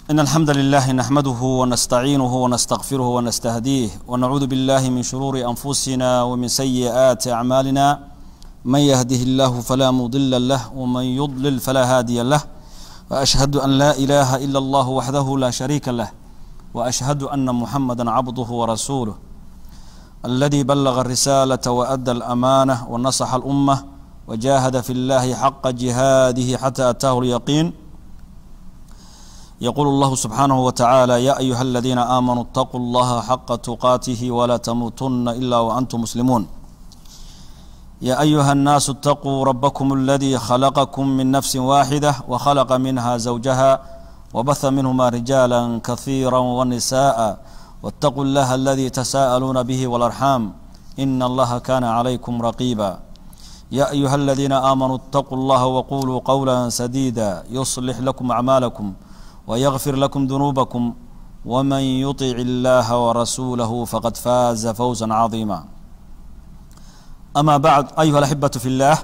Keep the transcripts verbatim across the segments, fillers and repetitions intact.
إن الحمد لله نحمده ونستعينه ونستغفره ونستهديه ونعوذ بالله من شرور أنفسنا ومن سيئات أعمالنا من يهده الله فلا مضل له ومن يضلل فلا هادي له وأشهد أن لا إله إلا الله وحده لا شريك له وأشهد أن محمدا عبده ورسوله الذي بلغ الرسالة وأدى الأمانة ونصح الأمة وجاهد في الله حق جهاده حتى أتاه اليقين. يقول الله سبحانه وتعالى: يا أيها الذين آمنوا اتقوا الله حق تقاته ولا تموتن إلا وأنتم مسلمون. يا أيها الناس اتقوا ربكم الذي خلقكم من نفس واحدة وخلق منها زوجها وبث منهما رجالا كثيرا ونساء واتقوا الله الذي تساءلون به والأرحام إن الله كان عليكم رقيبا. يا أيها الذين آمنوا اتقوا الله وقولوا قولا سديدا يصلح لكم أعمالكم ويغفر لكم ذنوبكم ومن يطع الله ورسوله فقد فاز فوزا عظيما. أما بعد أيها الأحبة في الله،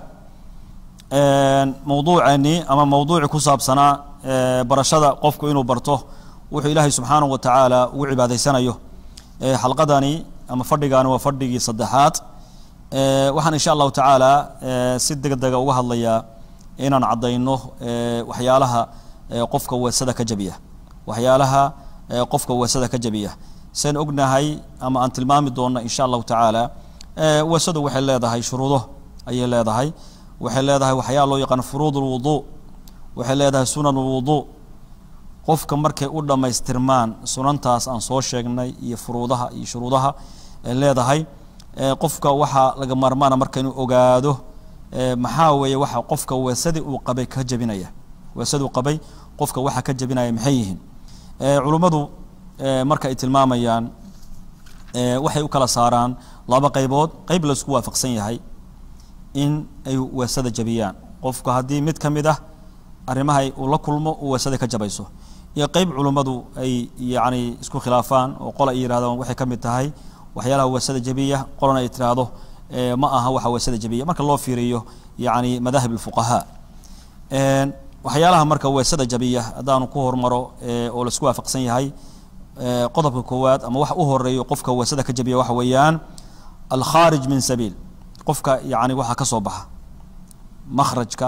موضوعني أما موضوع كسب سنة برشادة قفك إنه برته وحي الله سبحانه وتعالى وعباده سنة يه حلقة داني أما فردقان وفردقي صدحات وحن إن شاء الله تعالى سد قدقة وهالله إن نعضينه وحيالها qofka weesada ka jabiya waxyaalaha qofka weesada ka jabiya seen ognahay ama aan tilmaami doona insha Allah taala weesadu waxay leedahay shuruudo ayay leedahay waxay leedahay waxyaalo loo yaqaan furuudul wudu waxay leedahay sunanul wudu qofka markay u dhameystirmaan sunantaas aan soo sheegnay iyo furuudaha iyo shuruudaha ay leedahay qofka waxa laga marmaana marka inuu ogaado maxaa weeye waxa qofka weesada uu qabay ka jabinaya weesadu qabay qofka waxa ka jabinaya maxay yihiin ee culimadu marka ay tilmaamayaan ee waxay u kala saaraan laba qaybood qayb la isku waafaqsan yahay in ay weesada jabiyaan qofka hadii mid kamid ah arimaha uu la kulmo uu weesada ka jabayso iyo qayb culimadu ay yaani isku khilaafaan oo qol ay yiraahdaan waxay kamid tahay waxyaalaha weesada jabiya qolana ay tiraahdo ma aha waxa weesada jabiya marka loo fiiriyo yaani madahib al-fuqaha ee waxyaalaha marka weesada jabiya hadaan ku hormaro oo la isku waafaqsan yahay qodobka koowaad ama wax u horeeyo qofka weesada ka jabiya waxa weeyaan al kharij min sabil qofka yaani waxa ka soo baxa makhrajka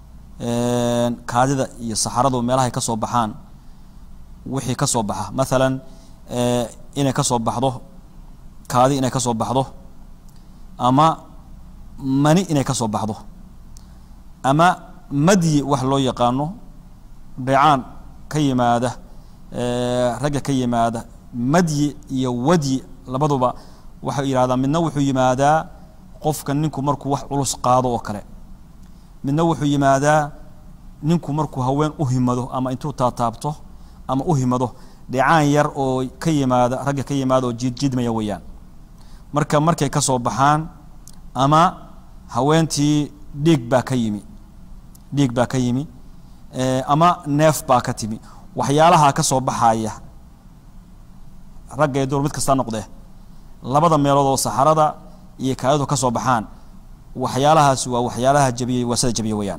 ee kaadida iyo saxaradu meelaha ka soo baxaan wixii ka soo baxa midalan ee inay ka soo baxdo kaadi inay ka soo baxdo ama mani inay ka soo baxdo ama madyi wax loo yaqaano dhicaan ka yimaada ee raga ka yimaada madyi iyo wadi labaduba waxa yiraahdaa midna wuxuu yimaadaa qofka ninku markuu wax culus qaado oo kale midna wuxuu yimaadaa ninku markuu haween u himado ama intuu taataabto ama u himado dhicaan yar oo ka yimaada raga ka yimaado oo jiid jiidmaya weeyaan marka markay ka soo baxaan ama haweentii dhiig baa ka yimi dhiig baa ka yimi ee ama neef baa ka timi waxyaalaha ka soo baxaya ragga door mid kasta noqday labada meelood oo saxarada iyo kaayadu ka soo baxaan waxyaalahaas waa waxyaalaha jabiyay wasada jabiyay weeyaan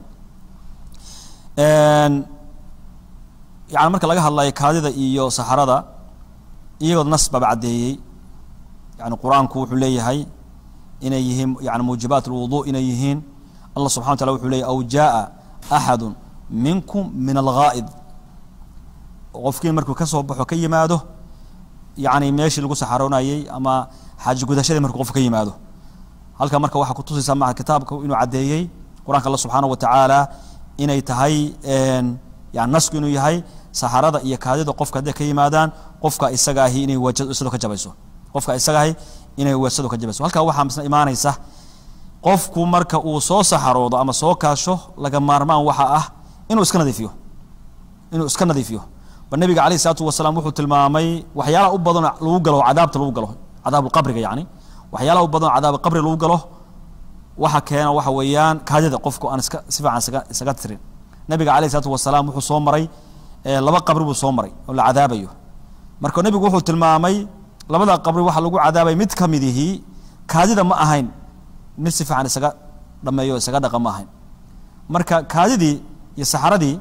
een yaani marka laga hadlayo kaadida iyo saxarada iyagoo nas baba cadeeyay yaani quraanku wuxuu leeyahay inay yihiin yaani muujibaat al-wudu inay yihiin الله سبحانه وتعالى وحولي أو جاء أحد منكم من الغائض وفكين مركو كسب حكي ماده يعني ماشي لقوا سحرونا أي أما حاج جودة شيء مركو فكي ماده هل كان مركو واحد كتوسي سمع كتابك إنه عديي قرآن الله سبحانه وتعالى إن يتهي يعني نسك إنه يهي سحرة يكاد قف كده كي مادان قف كإسجاهي إنه وجد أسده كجبسه قف كإسجاهي إنه وجده كجبسه هل كان واحد مثلا إيمان يسه qofku marka uu soo saxaroodo ama soo kaasho laga maarmaan waxa ah inuu iska nadiifiyo inuu iska nadiifiyo nabiga kaleey salaatu wasalaam wuxuu tilmaamay waxyaalaha u badan lagu galo cadaabta lagu galo cadaab qabriga yaani waxyaalaha u badan cadaab qabri lagu galo waxa keena waxa weeyaan kaadida qofku aan iska si fiican isaga isaga tirin nabiga kaleey salaatu wasalaam wuxuu soo maray laba qabri buu soo maray oo la cadaabayo marka nabigu wuxuu tilmaamay labada qabri waxa lagu cadaabay mid kamidihi kaadida ma ahayn mid si fiican isaga dhameeyo isaga dhaqamahay marka kaadidii iyo saxaradii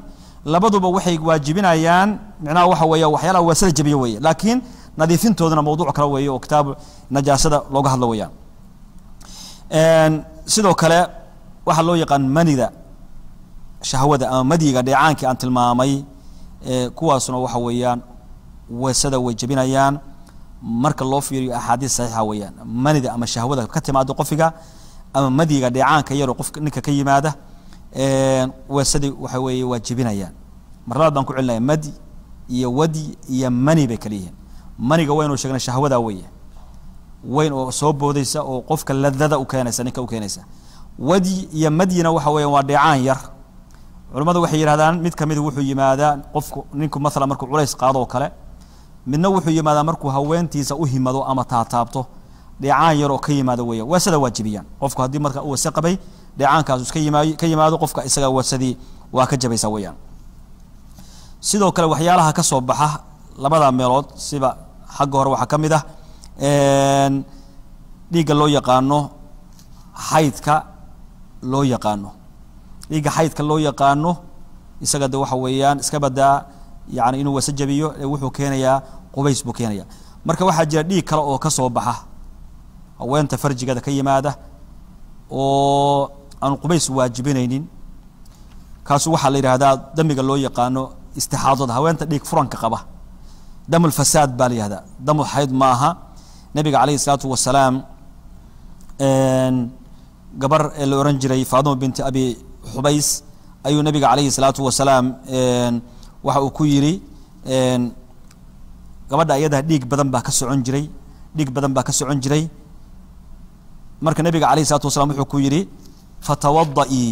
labaduba waxay waajibinayaan macnaha waxa weeye waxyaalaha wasada jabiyo weeye laakiin nadiifintoodana mawduuc kale weeye oo kitaab najaasada looga hadlo weeyaan een sidoo kale waxa loo yaqaan manida shahwada ama madiga dheecaankii aan tilmaamay ee kuwaasna waxa weeyaan wasada way jabinayaan marka loo fiiriyo axaadiis saxiixa weeyaan manida ama shahwada ka timaado qofiga ama madiga dheecaanka yar oo qofka ninka ka yimaada ee wasada waxa weeye waajibinayaan marlaad baan ku celinay madi iyo wadi iyo mani bay kaliya maniga waynu sheegnay shahwada weeye wayn oo soo boodaysa oo qofka ladada u keenaysa ninka u keenaysa wadi iyo madina waxa weeye waa dheecaan yar culimadu waxay yiraahdaan mid kamid wuxuu yimaadaa qofku ninku mesela markuu culays qaado oo kale midna wuxuu yimaadaa markuu haweentiisa u himado ama taataabto dheecaan yar oo ka yimaado weeye wasada waajibiyaan qofku hadii marka uu wasa qabay dheecaankaas iska yimaado ka yimaado qofka isaga wasadii waa ka jabaysa weeyaan sidoo kale waxyaalaha ka soo baxa labada meelood siba xagga hore waxa kamid ah een dhiiga loo yaqaano xaydka loo yaqaano dhiiga xaydka loo yaqaano isaga de waxa weeyaan iska badaa yaani inuu wasa jabiyo wuxuu keenayaa qubays buu keenayaa marka waxa jira dhiig kale oo ka soo baxa haweenta farjigada ka yimaada oo aan qubays waajibinaynin kaas waxa la yiraahdaa damiga loo yaqaano istixaadada haweenta dhiig furanka qaba دم الفساد بالي هذا دم الحيض معها نبي عليه الصلاة والسلام قبر الأورنجري فاطمة بنت أبي حبيس أيو نبي عليه الصلاة والسلام وحو كويري قبر دا يده ديك بدن با كسو عنجري ديك بدن با كسو عنجري مرك نبي عليه الصلاة والسلام وحو كويري فتوضئي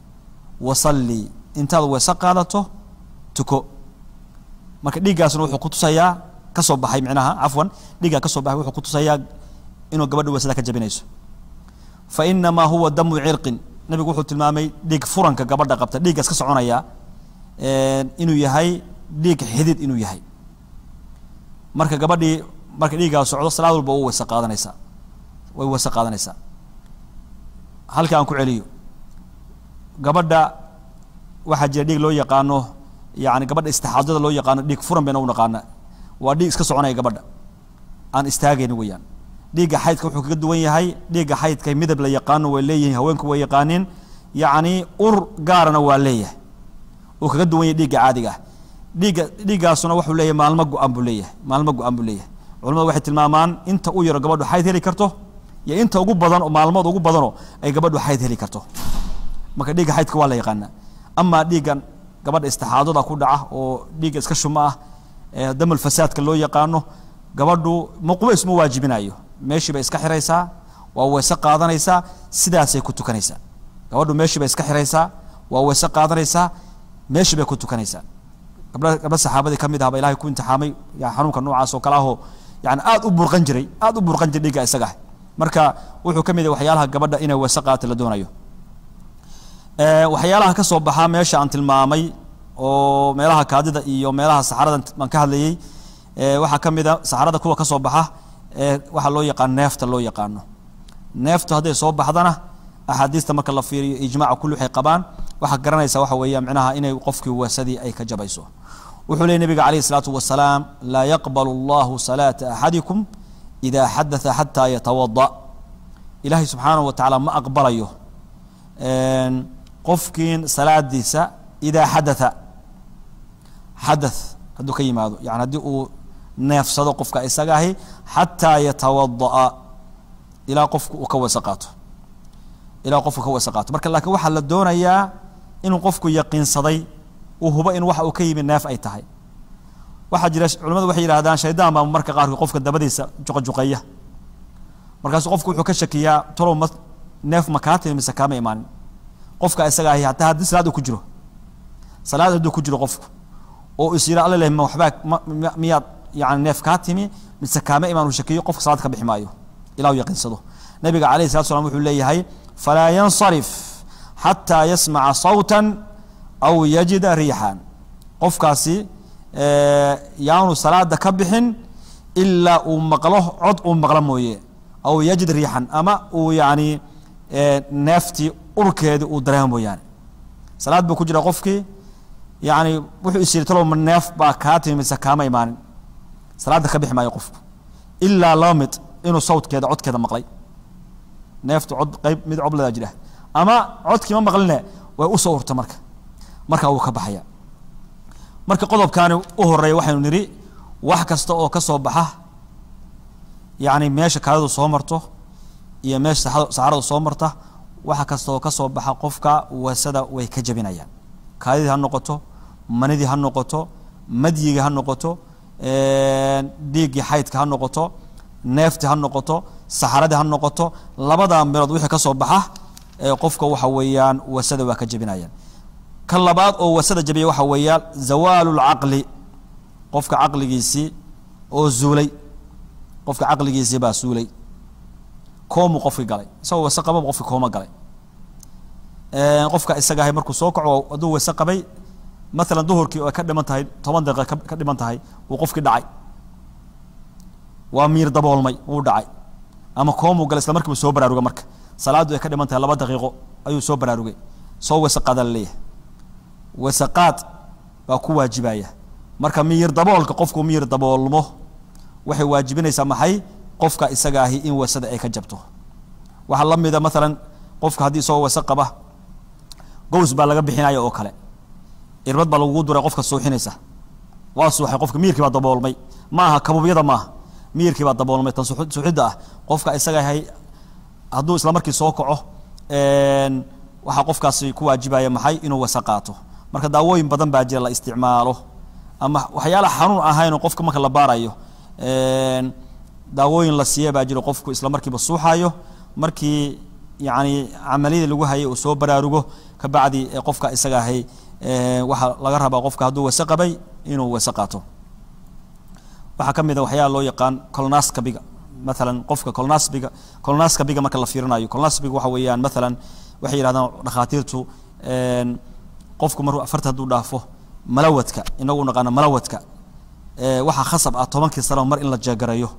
وصلي انت وسقالته تكو marka dhiigaasna wuxuu ku tusayaa ka soo baxay macnaha afwan dhiiga ka soo baxay wuxuu ku tusayaa inuu gabadhu wasada ka jabinayso fa inna ma huwa damu irqin nabigu wuxuu tilmaamay dhiig furanka gabadha qabta dhiigaas ka soconaya ee inuu yahay dhiig xidid inuu yahay marka gabadhii marka dhiigaas socdo salaad walba uu wasa qaadanaysa way wasa qaadanaysa halka aan ku celiyo gabadha waxa jira dhiig loo yaqaano يعني قبل استحاضة لو يقان ديك فرن بينه ونقانا وديك اسكت صعناي قبل عن استاجين ويان ديك حيد كوحك قد وين هاي ديك حيد كي مذهب لا يقان وليه هوينك ويقانين يعني أر قارنا وليه وكقد وين ديك عادي ديك ديك أصلا وحول ليه مع المجو أمبوليه مع المجو أمبوليه علماء واحد المامان أنت أوير قبل حيد هلي كرته يا أنت أقول بدن ومع الماضي أقول بدنه أي قبل حيد هلي كرته ما كديك حيد كوالا يقانا أما ديك gabadha istixaadada ku dhaca oo dhiig iska shuma ah ee dam fasaadka loo yaqaano gabadhu maqweys ma waajibinayo meeshii bay iska xiraysaa waa waysa qaadanaysaa sidaas ay ku tukanaysaa gabadhu meeshii bay iska xiraysaa waa waysa qaadanaysaa meeshii bay ku tukanaysaa gabadha gabadha saxaabada kamid ah Ilaahay ku imtixaamay ya xanuunka noocaas oo kala ah yani aad u burqan jiray aad u burqan jiray dhiiga isaga marka wuxuu kamid yahay waxyaalaha gabadha inay waysa qaato la doonayo waxyaalaha ka soo baxa meesha aan tilmaamay oo meelaha kaadida iyo meelaha saxarada man ka hadlayay ee waxa kamida saxarada kuwa ka soo baxa ee waxa loo yaqaan neefta loo yaqaano neefta haday soo baxdana ahadiista marka la fiiriyo ijmaac kullu waxay qabaan waxa garanaysa waxa weeyaan macnaha inay qofkii wasadii ay ka jabayso wuxuu leeyahay nabiga kaleey salaatu wasalaam la yaqbalu Allahu salata ahadikum idha hadatha hatta yatawadda Ilaahi subhanahu wa ta'ala ma aqbalayo een qofkiin salaadiisa إذا حدث حدث هدو كيمادو يعني هدو نفسه قفك إسقاهي حتى يتوضأ إلى قفك وكوسقاته إلى قفك وكوسقاته برك الله كوحل الدون إياه إنه قفك يقين صدي وهو إن وح أكيم الناف أي تهي واحد جلس علماء وحي هذا شيطان ما مرك قارك قفك الدبديس جق جقية مركز قفك وحكشك يا ترى ناف مكاتب من سكامة إيمان قفك إسقاهي حتى هذا سلاد كجره صلاة دو كجر قفك أو يصير على له محبك ميات يعني نف كاتمي من سكامة إيمان وشكيه قفك صلاة بحمايه إلى يقين صده نبي عليه الصلاة والسلام يقول لي هاي فلا ينصرف حتى يسمع صوتا أو يجد ريحا قفكاسي آه يعني صلاة كبحن إلا ومقله عد ومقلمويه أو يجد ريحا أما ويعني آه نفتي أركض ودرهم يعني صلاة بكجر قفكي يعني وحو يصير تلو من نيف با كاتي من سكامة إيمان صلاة كبيح ما يقف إلا لامت إنه صوت كذا عد كذا مقلي نيفت عد قيب مد عبلة أجله أما عد كمان مقلنا وأصور تمرك مركا هو كبحيا مركا قضب كانوا أهري وحنا نري وحكست أو كسب بحه يعني ماشي كهذا صومرته يا ماشي سعره صومرته وحكست أو كسب بحه قفك وسدا ويكجبينيا كهذه هالنقطة مندي هالنقطة مدي هالنقطة ديجي حيت هالنقطة نفط هالنقطة سحرة هالنقطة لبدا مرض وحكا كسب بحه قفك وحويان وسدا ويكجبينيا كلبات أو وسدا جبيه وحويان زوال العقل قفك عقل جيسي أو زولي قفك عقل جيسي با زولي كوم قفك قلي سو وسقبه قفك كوم قلي qofka isaga ahay markuu soo kaco aduu wasa qabay مثلا duhurkii oo ka dhiman tahay toban daqiiqo ka dhiman tahay uu qofkii dhacay waa miir daboolmay uu dhacay ama koomu gal isla markii soo baraaruga marka salaadu ay ka dhiman tahay laba daqiiqo ayuu soo baraarugay soo wasa qadal leeyahay wasaqaad waa ku waajibaya marka miir daboolka qofku miir daboolmo waxay waajibinaysaa maxay qofka isaga ahi in wasada ay ka jabto waxa la mid ah مثلا qofka hadii soo wasa qaba gows baa laga bixinayo oo kale irbad baa lagu duray qofka suuxinaysa waa suuxay qofka miirkii baa daboolmay ma aha kabubiyada ma miirkii baa daboolmay tan suuxida ah qofka isaga hay haduu isla markii soo kaco een waxa qofkaasi ku waajibaya maxay inuu wasa qaato marka daawooyin badan baa jira la isticmaalo ama waxyaalaha xanuun ahayn qofka marka la baarayo een daawooyin la siiyay baa jira qofku isla markiiba suuxayo markii يعني عملية اللي وهاي وصوب براروجه كبعدي قفك إسقى هي وح لجرها بقفك هدو وسقبي إنه وسقاته وحكم إذا وحيا الله يقان كلناس كبيجا مثلا قفك كلناس بيجا كلناس كبيجا ما كلا فيرنا يو كلناس بيجا وحويان مثلا وحي هذا رخاتيرته قفك مرة فرت هدو دافه ملوتك إنه نقنا ملوتك وح خصب أطمنك السلام مر إلا جاجريه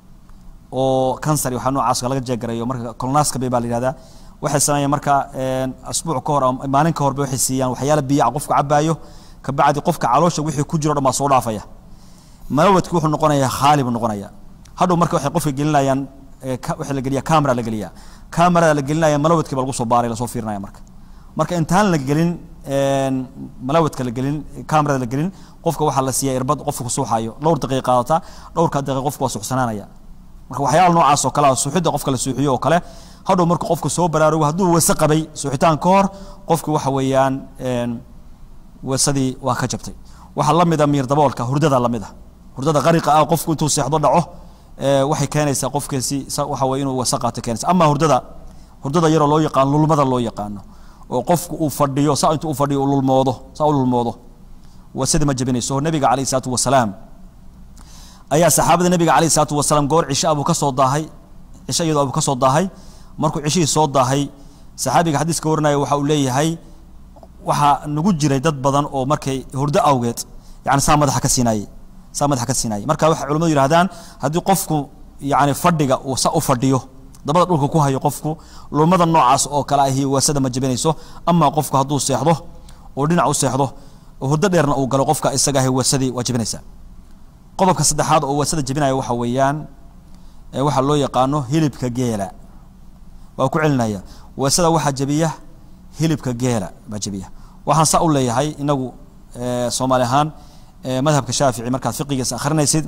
oo cancer iyo xanuun caas laga jeegarayo marka colonoscopy bay baaliyada waxa sameeyay marka een asbuuc ka hor maalin ka hor bay xisiyaan waxyaalo biyo qofka cabayo ka bacdi qofka caloosha wixii ku jiro dhama soo dhaafaya malwadku wuxuu noqonayaa khaalib noqonaya hadhow marka waxay qofka gelinayaan waxa la geliya camera la geliya camera la gelinaya malwadka baa lagu soo baaray la soo fiirinaya marka marka intaan la gelin een malwadka la gelin camera la gelin qofka waxa la siiyay irbad qofka ku suuxayo dhowr daqiiqo qaadata dhowrka daqiiqo qofka waa suuxsanaanaya marka waxyaalo noocaas oo kala suuxida qofka la suuxiyo oo kale hadhow marka qofka soo baraarugo haduu wasa qabay suuxitaan ka hor qofku waxa weeyaan een wasadii waa ka jabtay waxa la mid ah miir daboolka hurdada la mid ah hurdada qariiqa ah qofku intuu seexdo dhaco ee waxay keenaysaa qofkaasi waxa weey inuu wasa qaato keenaysa ama hurdada hurdada yar oo loo yaqaan lulmada loo yaqaano oo qofku uu fadhiyo saa intuu u fadhiyo lulmoodo saa lulmoodo wasada ma jabinayso nabiga kaleey salaatu wasalaam ayaa saxaabada nabiga kaleey salaatu wasalaam goor cisha abu ka soo daahay cisha iyadoo abu ka soo daahay markuu cishii soo daahay saxaabiga xadiiska warnaayo waxa uu leeyahay waxa nagu jiray dad badan oo markay hurdo awgeed yaani saamada ka siinay saamada ka siinay marka waxa culimadu yiraahdaan hadii qofku yaani fadhiga uu sa u fadhiyo dabada dhulka ku hayo qofku lumada noocaas oo kala ahi wasada ma jabinayso ama qofku haduu seexdo oo dhinac u seexdo oo hurdo dheerna uu galo qofka isaga ahi wasadii wajibinaysa qodobka saddexaad oo wasada jabinayo waxa weeyaan ee waxa loo yaqaano hilibka geela waa ku celinaya wasada waxa jabiya hilibka geela ba jabiya waxaan sa u leeyahay inagu Soomaali ahaan madhabka Shaafici marka fiqigiisa akhrinaysid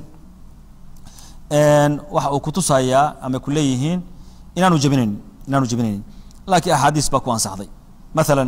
een waxa uu ku tusayaa ama ku leeyihiin inaanu jabinayn inaanu jabinayn laakiin ahadiis ba ku ansaxday مثلا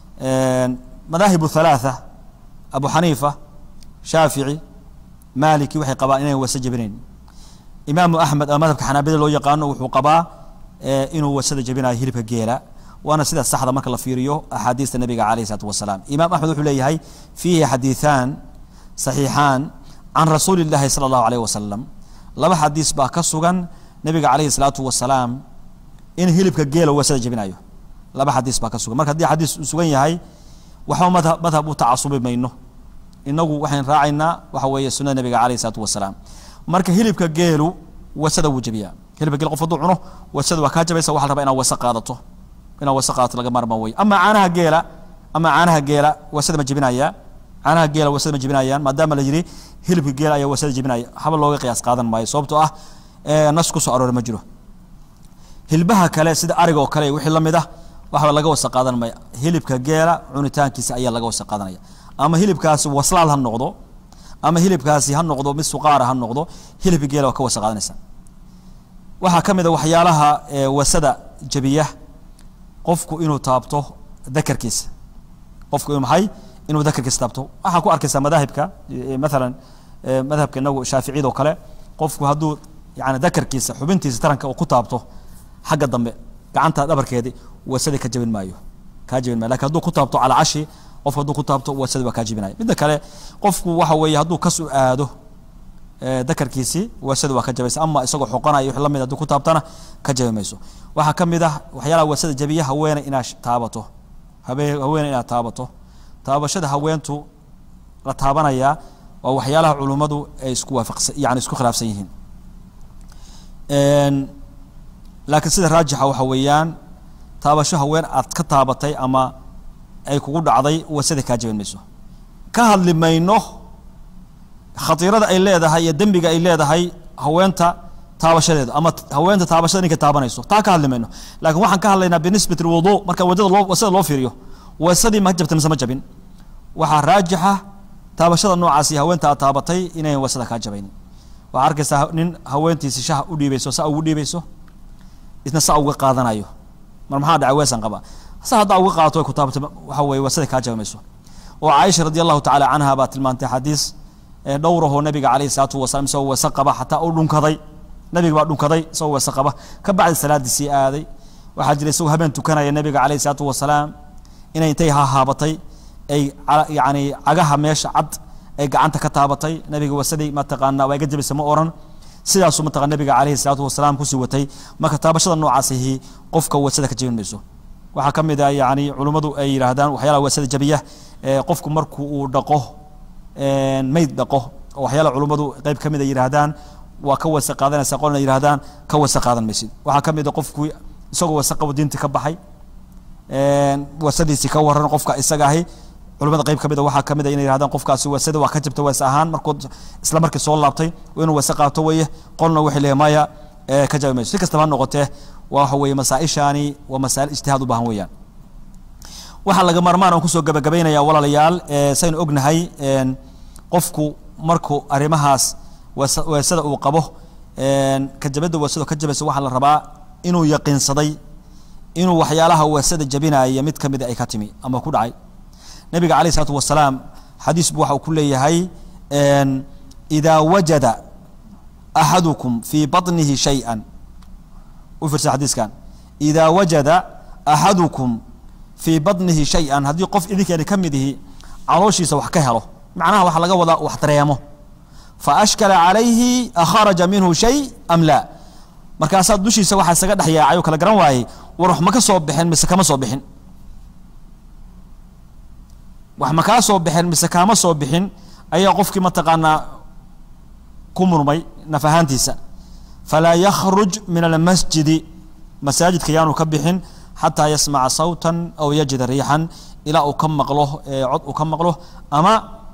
مذاهب ثلاثه ابو حنيفه شافعي مالكي waxay qabaan inay wasa jabinayn imaam ahmed ama madhabka xanaabida loo yaqaan wuxuu qabaa inuu wasada jabinayo hilibka geela وانا سيده صحده marka la fiiriyo ahadiista nabiga kaleey salaatu wasalaam imaam ahmed wuxuu leeyahay fihi hadithan sahihan an rasuulillah sallallahu alayhi wasallam laba hadiis baa ka sugan nabiga kaleey salaatu wasalaam in hilibka geela wasada jabinayo laba hadiis baa ka sugan marka hadii hadiis sugan yahay waxa madhab madhab uu taasubay mayno inagu waxaan raacaynaa waxa weeye sunnada nabiga kaleey salaatu wasalaam marka hilibka geelu wasada wuu jabiyaa hilibka geel qof uu cuno wasada waa ka jabaysa waxa la rabaa inaad wasa qaadato ina wasaqaat laga marmaan way ama caanaha geela ama caanaha geela wasada ma jabinaya caanaha geela wasada ma jibinayaan maadaama la yiri hilibka geela ayaa wasada jibinaya haba looga qiyaas qaadan maayo sababtoo ah ee nas ku soo aroor ma jiro hilbaha kale sida ariga oo kale wixii la mid ah waxa laga wasa qaadan maayo hilibka geela cunitaankiisa ayaa laga wasa qaadanaya ama hilibkaasi waslaal ha noqdo ama hilibkaasi ha noqdo mid suqaar ha noqdo hilibka geela ka wasa qaadanaysa waxa kamid ah waxyaalaha wasada jabiya qofku inuu taabto dakarkiisa qofku inuu maxay inuu dakarkiisa taabto waxa ku arkaysa madahibka mesela madhabka inagu shaafiiciido kale qofku haduu yaani dakarkiisa xubintiisa taranka uu ku taabto xagga dambe gacanta dhabarkeedii wasada ka jabin maayo ka jabin maayo laakiin haduu ku taabto ala ashi qofku haduu ku taabto wasada waa ka jabinaya mid kale qofku waxa weeye haduu ka soo aado dakarkiisi wasada waa ka jabaysa ama isagoo xoqanayo wix la mid haduu ku taabtana ka jabimayso waxa kamid ah waxyaalaha wasada jabiya haweena ina taabato haweena ina taabato taabashada haweentu la taabanaya waa waxyaalaha culimadu ay isku waafaqsan yaani isku khilaafsan yihiin een laakiin sida raajixa waxa weeyaan taabasho haween aad ka taabatay ama ay kugu dhacday wasada ka jabimayso ka hadli mayno khatiirada ay leedahay iyo dambiga ay leedahay haweenta taabashadeeda ama haweenta taabashada ninka taabanayso taa ka hadli mayno laakiin waxaan ka hadlaynaa binisbati wudu marka wadada loo wasada loo fiiriyo wasadii ma jabtay mise ma jabin waxa raajixa taabashada noocaasi haweenta taabatay inay wasada ka jabaynin waxa arkaysaa nin haweentiisa shaah u dhiibayso saa ugu dhiibayso isna saa uga qaadanayo mar maxaa dhacay weesan qaba saa hada uga qaato ku taabatay waxa way wasada ka jabayso oo Aisha radiyallahu ta'ala anha ba tilmaantay xadiis ee dhowraho nabiga kaleey salaatu wasalaam soo wasaqaba hatta uu dhunkaday nabiga baa dhunkaday soo wasaqaba ka bacdi salaadii aaday waxa jiray soo habeen tukanaya nabiga kaleey salaatu wasalaam inay intay ha haabatay ay yaani agaha meesha cad ay gacanta ka taabatay nabiga wasadii ma taqaana way gajabisay ma oran sidaas uma taqaan nabiga kaleey salaatu wasalaam ku sii watay marka taabashada noocaasi qofka wasada ka jabinayso waxa kamid ah yaani culimadu ay yiraahdaan waxyaalaha wasada jabiya ee qofku markuu uu dhaqo een mayd dhaqo waxyaalaha culimadu qayb kamid ah yiraahdaan waa ka wasa qaadanaysa qolna yiraahdaan ka wasa qaadan maysid waxa kamid ah qofku isagoo wasa qabo diinta ka baxay een wasadiisi ka waran qofka isaga ahi culimada qayb kamid ah waxa kamid ah inay yiraahdaan qofkaasi wasada waa ka jabtay wasa ahaan markuu isla markii soo laabtay inuu wasa qaato weeye qolna wixii leeyahay ee ka jabaymayso si kastaba noqotee waxa weeye masaa'ishani waa masaa'il ijtihaad u baahan weeyaan waxa laga marmaan oo ku soo gabagabeynaya walaalayaal ee saynu ognahay een qofku markuu arimahaas wasada uu qabo een ka jabada wasada ka jabayso waxa la rabaa inuu yaqiinsaday inuu waxyaalaha wasada jabinaya mid kamid ay ka timi ama ku dhacay nabiga kaleey salaatu wasalaam xadiis buu waxa uu ku leeyahay een ida wajada ahadukum fi batnihi shay'an وفرس حديث كان إذا وجد أحدكم في بطنه شيئا هذه قف إذا كان كمده عروشي سوح كهره معناها وحلقة وضع واحتريمه فأشكل عليه أخرج منه شيء أم لا مركاسات دوشي سوح السجد حيا عيوك لجران واي وروح مكا صوبحن مسكما صوبحن وح مكا صوبحن مسكما صوبحن أي قف كما تقانا كمر مي نفهانتيسا فلا يخرج من المسجد مساجد كيانو كبحن حتى يسمع صوتا أو يجد ريحا إلى أكم مقله عد أكم مقله أما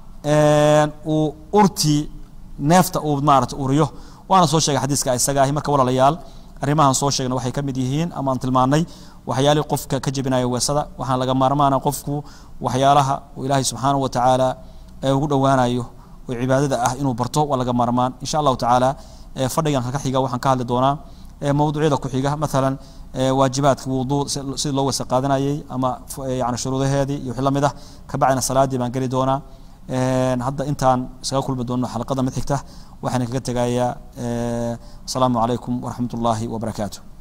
أرتي نفط أو مارت أوريه وأنا صوت شيء حديث كأي سجاه ما كورا ليال رماها صوت شيء وحي كمديهين أما أنت المعني وحيالي قف كجبنا يوسدا وحنا لقى مرمانا قفكو وحيالها وإلهي سبحانه وتعالى يقول وانا أيه وعبادة أه إنه برتو ولا مرمان إن شاء الله تعالى فرديان ka xiga waxaan ka hadli doonaa mawduucyada ku xiga مثلا waajibaadka wudu si loo wasa qaadanayay ama yaani shuruudaheedii iyo wixii lamid ah ka bacina salaadii baan gali doonaa een hadda intaan isaga kulmi doono xalqada mid xigta waxaan kaga tagayaa assalaamu alaykum wa rahmatullahi wa barakaatuh